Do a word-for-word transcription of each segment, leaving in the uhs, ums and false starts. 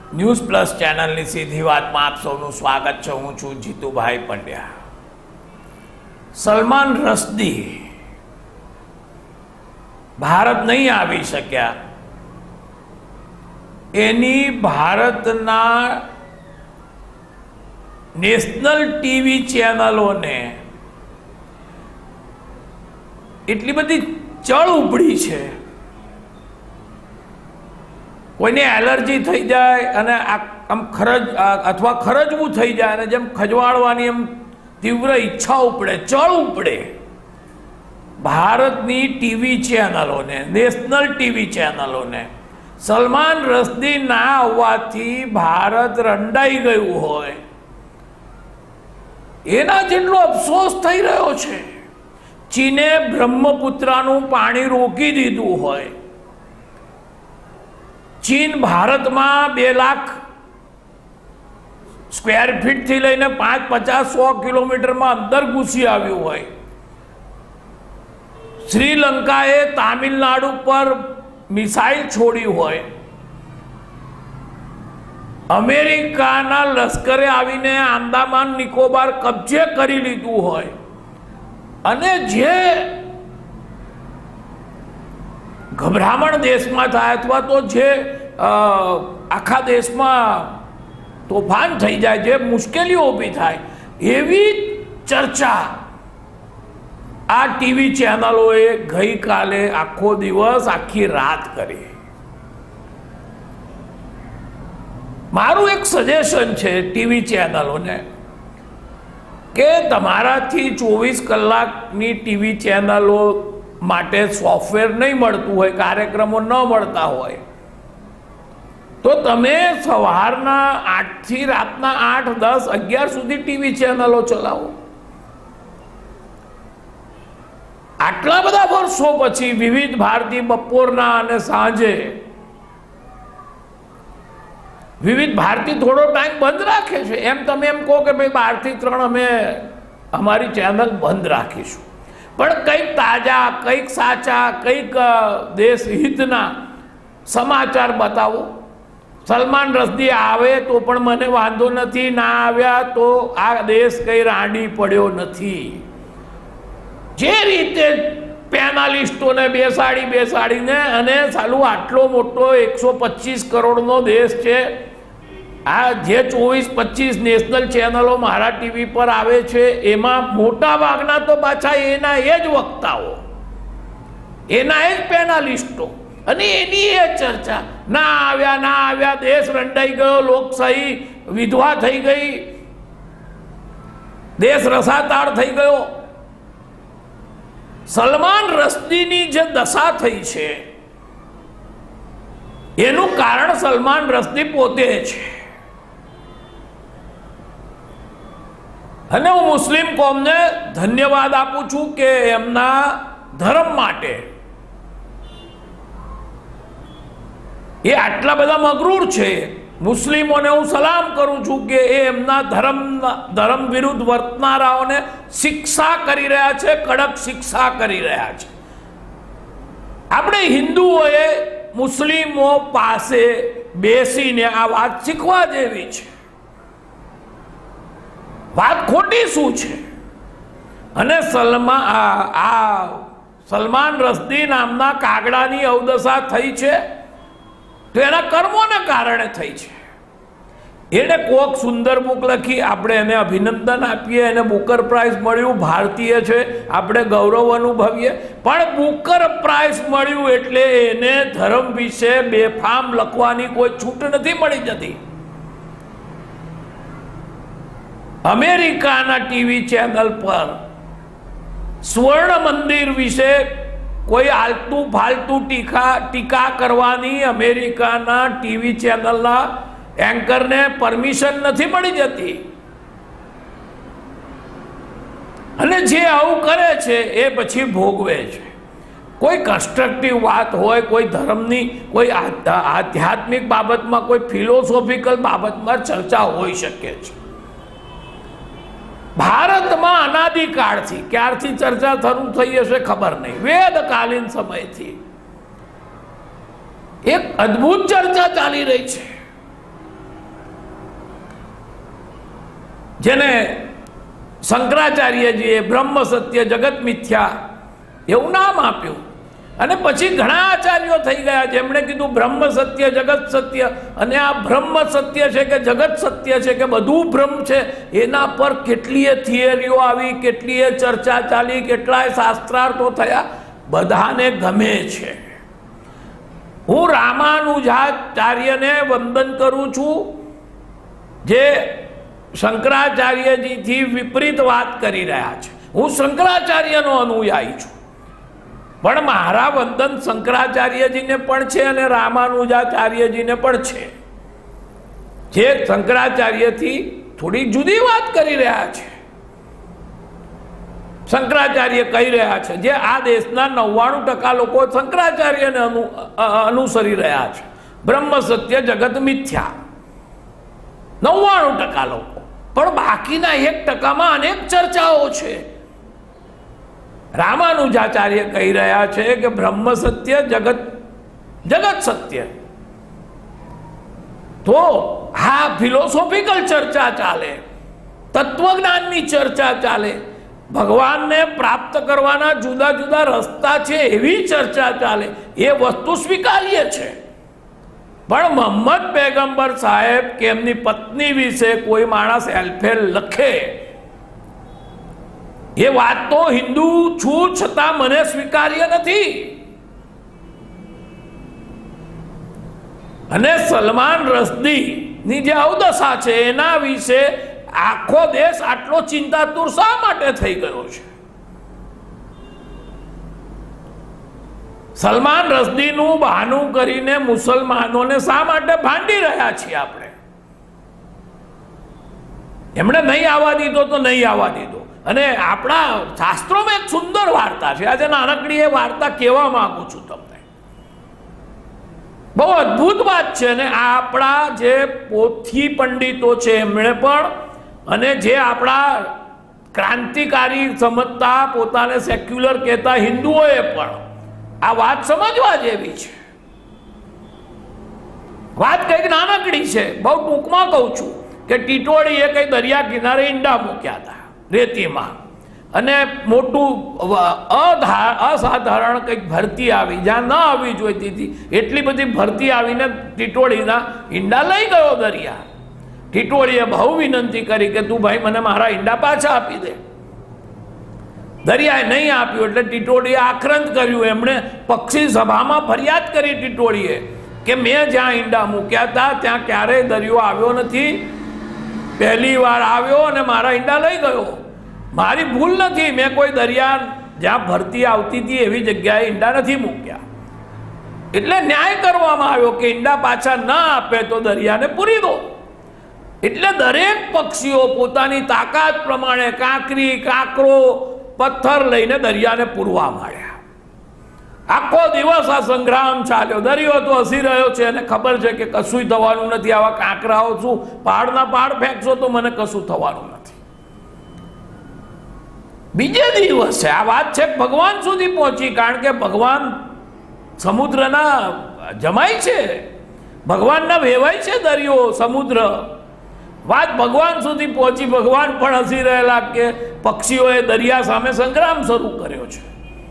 News plus ચેનલની સીધી વાતમાં આપ સૌનું સ્વાગત છે। હું છું જીતુભાઈ પંડ્યા। સલમાન રશ્દી ભારત નહીં આવી શક્યા, એની ભારતના નેશનલ ટીવી ચેનલોને એટલી બધી ચળ ઉપડી છે, કોઈને એલર્જી થઈ જાય અને આમ ખરજ અથવા ખરજવું થઈ જાય અને જેમ ખજવાળવાની એમ તીવ્ર ઈચ્છા ઉપડે, ચળ ઉપડે। ભારતની ટીવી ચેનલોને, નેશનલ ટીવી ચેનલોને સલમાન રશ્દી ના આવવાથી ભારત રંડાઈ ગયું હોય એના જેટલો અફસોસ થઈ રહ્યો છે। ચીને બ્રહ્મપુત્રાનું પાણી રોકી દીધું હોય, ચીન ભારતમાં બે લાખ સ્ક્વેર ફીટ થી લઈને પાંચ પચાસ સો કિલોમીટરમાં અંદર ઘૂસી આવ્યું હોય, શ્રીલંકાએ તામિલનાડુ પર મિસાઇલ છોડી હોય, અમેરિકાના લશ્કરે આવીને આંદામાન નિકોબાર કબજે કરી લીધું હોય અને જે ગભરામણ દેશમાં થાય અથવા તો જે આખા દેશમાં તોફાન થઈ જાય, જે મુશ્કેલીઓ ઊભી થાય, એવી ચર્ચા આ ટીવી ચેનલોએ ગઈકાલે આખો દિવસ આખી રાત કરી। મારું એક સજેશન છે ટીવી ચેનલોને કે તમારાથી ચોવીસ કલાકની ટીવી ચેનલો માટે સોફ્ટવેર નહીં મળતું હોય, કાર્યક્રમો ન મળતા હોય, તો તમે સવારના આઠથી રાતના આઠ દસ અગિયાર સુધી ટીવી ચેનલો ચલાવો। આટલા બધા વર્ષો પછી વિવિધ ભારતી બપોરના અને સાંજે વિવિધ ભારતી થોડો ટાઈમ બંધ રાખે છે, એમ તમે એમ કહો કે ભાઈ બાર થી ત્રણ અમે અમારી ચેનલ બંધ રાખીશું, પણ કંઈક તાજા, કંઈક સાચા, કંઈક દેશ હિતના સમાચાર બતાવો। સલમાન રશ્દી આવે તો પણ મને વાંધો નથી, ના આવ્યા તો આ દેશ કઈ રાંડી પડ્યો નથી। જે રીતે પેનાલિસ્ટોને બેસાડી બેસાડીને અને સાલું આટલો મોટો એકસો પચીસ કરોડનો દેશ છે, આ જે ચોવીસ પચીસ નેશનલ ચેનલો મારા ટીવી પર આવે છે એમાં મોટા ભાગના તો પાછા એના એ જ વક્તાઓ, એના એ જ પેનાલિસ્ટો અને એની એ ચર્ચા, ના આવ્યા ના આવ્યા, દેશ રંડાઈ ગયો, લોકશાહી વિધવા થઈ ગઈ, દેશ રસાતાળ થઈ ગયો। સલમાન રશ્દીની જે દશા થઈ છે એનું કારણ સલમાન રશ્દી પોતે છે। અને હું મુસ્લિમ કોમને ધન્યવાદ આપું છું કે એમના ધર્મ માટે એ આટલા બધા મગરૂર છે। મુસ્લિમોને હું સલામ કરું છું કે એ એમના ધર્મ ધર્મ વિરુદ્ધ વર્તનારાઓને શિક્ષા કરી રહ્યા છે, કડક શિક્ષા કરી રહ્યા છે। આપણે હિન્દુઓએ મુસ્લિમો પાસે બેસીને આ વાત શીખવા જેવી છે, વાત ખોટી શું છે। અને સલમાન આ સલમાન રશ્દી નામના કાગડાની અવદશા થઈ છે તો એના કર્મોને કારણે થઈ છે। એને કોક સુંદર બુક લખી, આપણે એને અભિનંદન આપીએ, એને બુકર પ્રાઇઝ મળ્યું, ભારતીય છે, આપણે ગૌરવ અનુભવીએ, પણ બુકર પ્રાઇઝ મળ્યું એટલે એને ધર્મ વિશે બેફામ લખવાની કોઈ છૂટ નથી મળી જતી। અમેરિકાના ટીવી ચેનલ પર સ્વર્ણ મંદિર વિશે કોઈ આલતું ફાલતું ટીકા ટીકા કરવાની અમેરિકાના ટીવી ચેનલના એન્કરને પરમિશન નથી મળી જતી। અને જે આવું કરે છે એ પછી ભોગવે છે। કોઈ કન્સ્ટ્રક્ટિવ વાત હોય, કોઈ ધર્મની, કોઈ આધ્યાત્મિક બાબતમાં, કોઈ ફિલોસોફિકલ બાબતમાં ચર્ચા હોઈ શકે છે। ભારતમાં અનાદિકાળથી, ક્યારથી ચર્ચા શરૂ થઈ હશે ખબર નહીં, વેદકાલીન સમયથી એક અદ્ભુત ચર્ચા ચાલી રહી છે। જેને શંકરાચાર્યજીએ બ્રહ્મ સત્ય જગત મિથ્યા એવું નામ આપ્યું. અને પછી ઘણા આચાર્યો થઈ ગયા જેમણે કીધું બ્રહ્મ સત્ય જગત સત્ય. અને આ બ્રહ્મ સત્ય છે કે જગત સત્ય છે કે બધું બ્રહ્મ છે, એના પર કેટલીય થિયરીઓ આવી, કેટલીય ચર્ચા ચાલી, કેટલાય શાસ્ત્રાર્થો થયા, બધાને ગમે છે. હું રામાનુજાચાર્યને વંદન કરું છું, જે શંકરાચાર્યજીથી વિપરીત વાત કરી રહ્યા છે. હું શંકરાચાર્યનો અનુયાયી છું, પણ મારા વંદન શંકરાચાર્યજીને પણ છે અને રામાનુજાચાર્યજીને પણ છે, જે શંકરાચાર્યથી થોડી જુદી વાત કરી રહ્યા છે. શંકરાચાર્ય કહી રહ્યા છે, જે આ દેશના નવ્વાણું ટકા લોકો શંકરાચાર્યને અનુ અનુસરી રહ્યા છે, બ્રહ્મ સત્ય જગત મિથ્યા. નવ્વાણું ટકા લોકો, પણ બાકીના એક ટકામાં અનેક ચર્ચાઓ છે. રામાનુજાચાર્ય કહી રહ્યા છે કે બ્રહ્મ સત્ય જગત જગત સત્ય. તો હા, ફિલોસોફિકલ ચર્ચા ચાલે, તત્વજ્ઞાનની ચર્ચા ચાલે, ભગવાનને પ્રાપ્ત કરવાના જુદા જુદા રસ્તા છે એવી ચર્ચા ચાલે, એ વસ્તુ સ્વીકાર્ય છે. પણ મોહમ્મદ પૈગંબર સાહેબ કે એમની પત્ની વિશે કોઈ માણસ એલ્ફેલ લખે, એ વાત તો હિન્દુ છું છતાં મને સ્વીકાર્ય નથી. અને સલમાન રશ્દીની જે અવદશા છે એના વિશે આખો દેશ આટલો ચિંતાતુર શા માટે થઈ ગયો છે? સલમાન રશ્દીનું બહાનું કરીને મુસલમાનોને શા માટે ભાંડી રહ્યા છીએ આપણે? એમણે નહીં આવવા દીધો તો નહીં આવવા દીધો. અને આપણા શાસ્ત્રોમાં એક સુંદર વાર્તા છે, આજે નાનકડી એ વાર્તા કહેવા માંગુ છું તમને. બહુ અદ્ભુત વાત છે. અને આ આપણા જે પોથી પંડિતો છે એમણે પણ, અને જે આપણા ક્રાંતિકારી સમજતા પોતાને સેક્યુલર કહેતા હિન્દુઓએ પણ આ વાત સમજવા જેવી છે. વાત કંઈક નાનકડી છે, બહુ ટૂંકમાં કહું છું કે ટીટોળીએ કઈ દરિયા કિનારે ઈંડા મૂક્યા હતા રેતીમાં, અને મોટું અસાધારણ કંઈક ભરતી આવી, જ્યાં ન આવવી જોઈતી હતી એટલી બધી ભરતી આવીને ટીટોળીના ઈંડા લઈ ગયો દરિયા. ટીટોળીએ બહુ વિનંતી કરી કે તું ભાઈ મને મારા ઈંડા પાછા આપી દે. દરિયાએ નહીં આપ્યું એટલે ટીટોળીએ આક્રંદ કર્યું. એમણે પક્ષી સભામાં ફરિયાદ કરી ટીટોળીએ કે મેં જ્યાં ઈંડા મૂક્યા હતા ત્યાં ક્યારેય દરિયો આવ્યો નથી, પહેલી વાર આવ્યો અને મારા ઈંડા લઈ ગયો. મારી ભૂલ નથી, મેં કોઈ દરિયા જ્યાં ભરતી આવતી હતી એવી જગ્યાએ ઈંડા નથી મૂક્યા. એટલે ન્યાય કરવામાં આવ્યો કે ઈંડા પાછા ના આપે તો દરિયાને પૂરી દો. એટલે દરેક પક્ષીઓ પોતાની તાકાત પ્રમાણે કાંકરી, કાંકરો, પથ્થર લઈને દરિયાને પૂરવા માંડ્યા. આખો દિવસ આ સંગ્રામ ચાલ્યો. દરિયો તો હસી રહ્યો છે અને ખબર છે કે કશું થવાનું નથી, આવા કાંકરાઓ શું પહાડના પહાડ ફેંકશો તો મને કશું થવાનું નથી. બીજે દિવસે આ વાત છે ભગવાન સુધી પહોંચી, કારણ કે ભગવાન સમુદ્રના જમાય છે, ભગવાનના વેવાય છે દરિયો સમુદ્ર. વાત ભગવાન સુધી પહોંચી. ભગવાન પણ હસી રહેલા કે પક્ષીઓએ દરિયા સામે સંગ્રામ શરૂ કર્યો છે.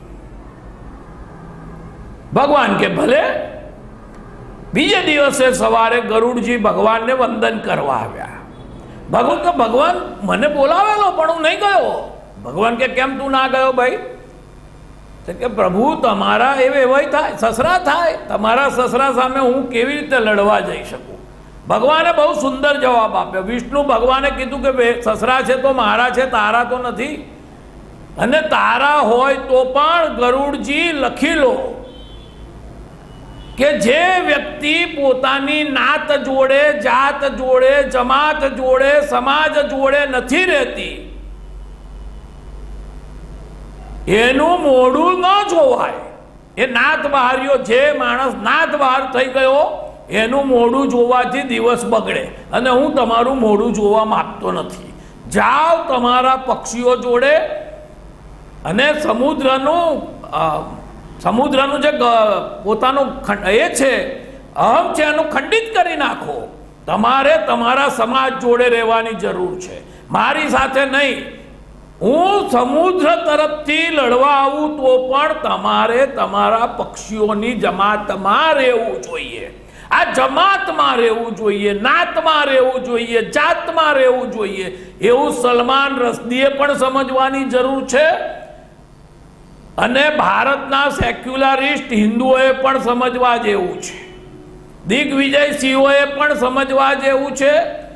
ભગવાન કે ભલે. બીજે દિવસે સવારે ગરુડજી ભગવાનને વંદન કરવા આવ્યા. ભગવાન કે ભગવાન મને બોલાવેલો પણ હું નહીં ગયો. ભગવાન કે કેમ તું ના ગયો ભાઈ? કે પ્રભુ તમારા એ વેવાય થાય, સસરા થાય, તમારા સસરા સામે હું કેવી રીતે લડવા જઈ શકું? ભગવાને બહુ સુંદર જવાબ આપ્યો. વિષ્ણુ ભગવાને કીધું કે સસરા છે તો મારા છે, તારા તો નથી. અને તારા હોય તો પણ ગરુડજી લખી લો કે જે વ્યક્તિ પોતાની નાત જોડે, જાત જોડે, જમાત જોડે, સમાજ જોડે નથી રહેતી એનું મોઢું ન જોવાય. એ નાત બહાર્યો, જે માણસ નાત બહાર થઈ ગયો એનું મોઢું જોવાથી દિવસ બગડે. અને હું તમારું મોઢું જોવા માંગતો નથી. જાઓ તમારા પક્ષીઓ જોડે અને સમુદ્રનું સમુદ્રનું જે પોતાનું એ છે અહમ છે એનું ખંડિત કરી નાખો. તમારે તમારા સમાજ જોડે રહેવાની જરૂર છે. મારી સાથે નહીં. હું સમુદ્ર તરફથી લડવા આવું તો પણ તમારે તમારા પક્ષીઓની જમાતમાં રહેવું જોઈએ. આ જમાતમાં રહેવું જોઈએ, નાતમાં રહેવું જોઈએ, જાતમાં રહેવું જોઈએ. એવું સલમાન રશ્દીએ પણ સમજવાની જરૂર છે અને ભારતના સેક્યુલરિસ્ટ હિન્દુઓએ પણ સમજવા જેવું છે. દિગ્વિજય સિંહોએ પણ સમજવા જેવું છે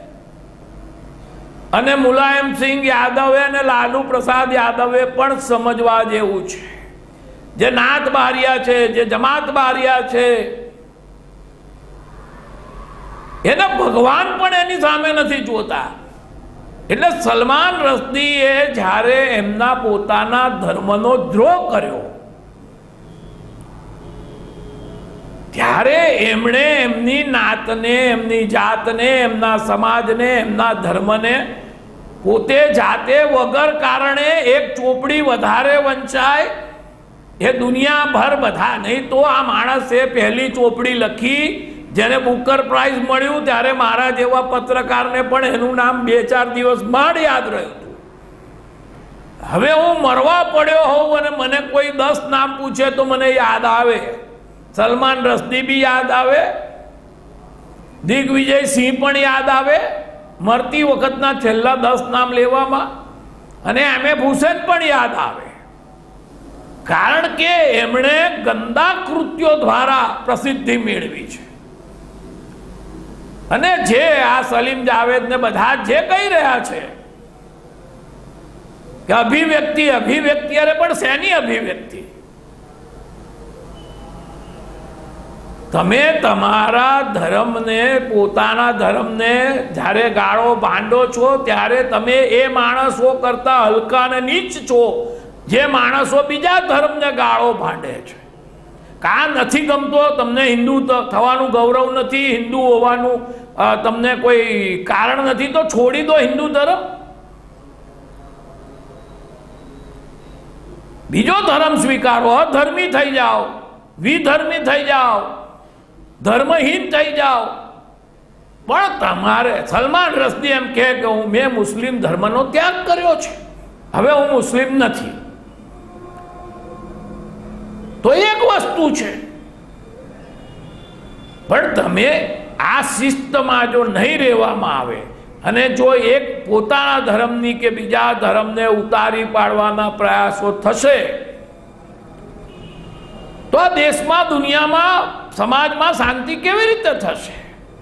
અને મુલાયમસિંહ યાદવે અને લાલુ પ્રસાદ યાદવે પણ સમજવા જેવું છે. જે નાત બારિયા છે, જે જમાત બારિયા છે, એને ભગવાન પણ એની સામે નથી જોતા. એટલે સલમાન રશ્દીએ જ્યારે એમના પોતાના ધર્મનો દ્રોહ કર્યો ત્યારે એમણે એમની નાતને, એમની જાતને, એમના સમાજને, એમના ધર્મને પોતે જાતે વગર કારણે એક ચોપડી વધારે વંચાય એ દુનિયાભર બધા, નહીં તો આ માણસે પહેલી ચોપડી લખી જેને બુકર પ્રાઇઝ મળ્યું ત્યારે મારા જેવા પત્રકારને પણ એનું નામ બે ચાર દિવસ માંડ યાદ રહ્યું હતું. હવે હું મરવા પડ્યો હોઉં અને મને કોઈ દસ નામ પૂછે તો મને યાદ આવે. સલમાન રશ્દી બી યાદ આવે, દિગ્વિજય સિંહ પણ યાદ આવે મરતી વખતના છેલ્લા દસ નામ લેવામાં, અને એમ એફ હુસેન પણ યાદ આવે. કારણ કે એમણે ગંદા કૃત્યો દ્વારા પ્રસિદ્ધિ મેળવી છે. અને જે આ સલીમ જાવેદ ને બધા જે કહી રહ્યા છે કે અભિવ્યક્તિ અભિવ્યક્તિ અરે પણ શેની અભિવ્યક્તિ? તમે તમારા ધર્મને, પોતાના ધર્મને જ્યારે ગાળો ભાંડો છો ત્યારે તમે એ માણસો કરતા હલકા અને નીચ છો જે માણસો બીજા ધર્મને ગાળો ભાંડે છે. કા નથી ગમતો તમને, હિન્દુ થવાનું ગૌરવ નથી, હિન્દુ હોવાનું તમને કોઈ કારણ નથી, તો છોડી દો હિન્દુ ધર્મ, બીજો ધર્મ સ્વીકારો, અધર્મી થઈ જાઓ, વિધર્મી થઈ જાઓ, ધર્મહીન થઈ જાઓ. પણ તમારે સલમાન રશ્દી એમ કહે કે હું મેં મુસ્લિમ ધર્મનો ત્યાગ કર્યો છે, હવે હું મુસ્લિમ નથી, તો એક વસ્તુ છે. પણ તમે આ શિસ્તમાં જો નહીં રહેવામાં આવે અને જો એક પોતાના ધર્મની કે બીજા ધર્મને ઉતારી પાડવાના પ્રયાસો થશે તો આ દેશમાં, દુનિયામાં, સમાજમાં શાંતિ કેવી રીતે થશે?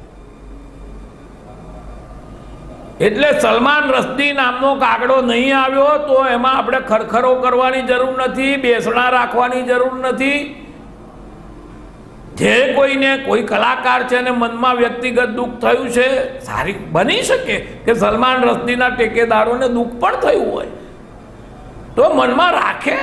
એટલે સલમાન રશ્દી નામનો કાગડો નહીં આવ્યો તો એમાં આપણે ખરખરો કરવાની જરૂર નથી, બેસણા રાખવાની જરૂર નથી. જે કોઈને કોઈ કલાકાર છે અને મનમાં વ્યક્તિગત દુઃખ થયું છે, સારી બની શકે કે સલમાન રશ્દીના ટેકેદારોને દુઃખ પણ થયું હોય તો મનમાં રાખે.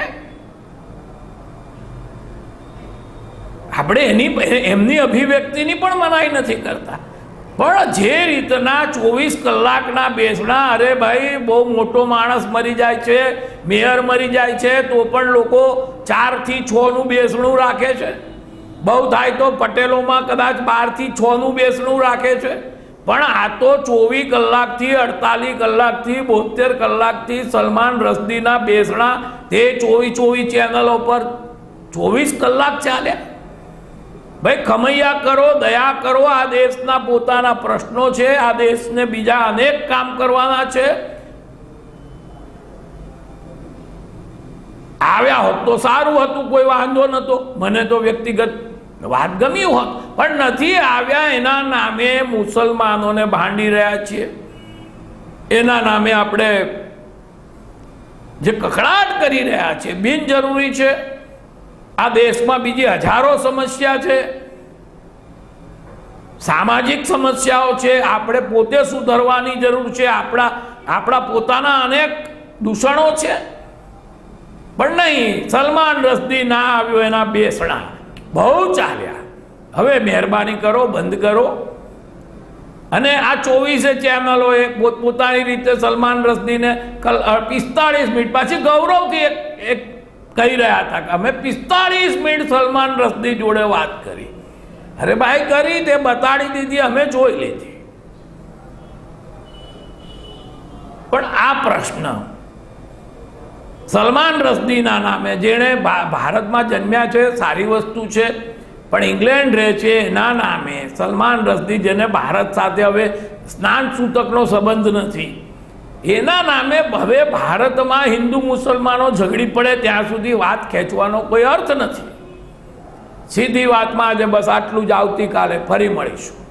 આપણે એની એમની અભિવ્યક્તિની પણ મનાઈ નથી કરતા, પણ જે રીતના ચોવીસ કલાકના બેસણા, અરે ભાઈ બહુ મોટો માણસ મરી જાય છે, મેયર મરી જાય છે તો પણ લોકો ચારથી છ નું બેસણું રાખે છે. બહુ થાય તો પટેલોમાં કદાચ બારથી છ નું બેસણું રાખે છે. પણ આ તો ચોવીસ કલાકથી અડતાલીસ કલાકથી બોતેર કલાકથી સલમાન રશ્દીના બેસણા તે ચોવીસ ચોવીસ ચેનલો પર ચોવીસ કલાક ચાલ્યા. ભાઈ ખમૈયા કરો, દયા કરો. આ દેશના પોતાના પ્રશ્નો છે, આ દેશને બીજા અનેક કામ કરવાના છે. આવ્યા હોત તો સારું હતું, કોઈ વાંધો નતો, મને તો વ્યક્તિગત વાત ગમી હોત. પણ નથી આવ્યા, એના નામે મુસલમાનોને ભાંડી રહ્યા છીએ, એના નામે આપણે જે કકડાટ કરી રહ્યા છીએ બિનજરૂરી છે. આ દેશમાં બીજી હજારો સમસ્યા છે, સામાજિક સમસ્યાઓ છે, આપણે પોતે સુધરવાની જરૂર છે. આપણા આપણા પોતાના અનેક દૂષણો છે. પણ નહીં, સલમાન રશ્દી ના આવ્યો, એના બેસણા બહુ ચાલ્યા. હવે મહેરબાની કરો, બંધ કરો. અને આ ચોવીસે ચેનલોએ પોતપોતાની રીતે સલમાન રશ્દીને પિસ્તાળીસ મિનિટ પાછી ગૌરવથી એક એક કહી રહ્યા હતા કે અમે પિસ્તાળીસ મિનિટ સલમાન રશ્દી જોડે વાત કરી. અરે ભાઈ કરી, તે બતાડી દીધી, અમે જોઈ લીધી. પણ આ પ્રશ્ન સલમાન રશ્દીના નામે, જેણે ભારતમાં જન્મ્યા છે સારી વસ્તુ છે, પણ ઇંગ્લેન્ડ રહે છે એના નામે સલમાન રશ્દી, જેને ભારત સાથે હવે સ્નાન સૂતકનો સંબંધ નથી, એના નામે હવે ભારતમાં હિન્દુ મુસલમાનો ઝઘડી પડે ત્યાં સુધી વાત ખેંચવાનો કોઈ અર્થ નથી. સીધી વાતમાં આજે બસ આટલું જ. આવતીકાલે ફરી મળીશું.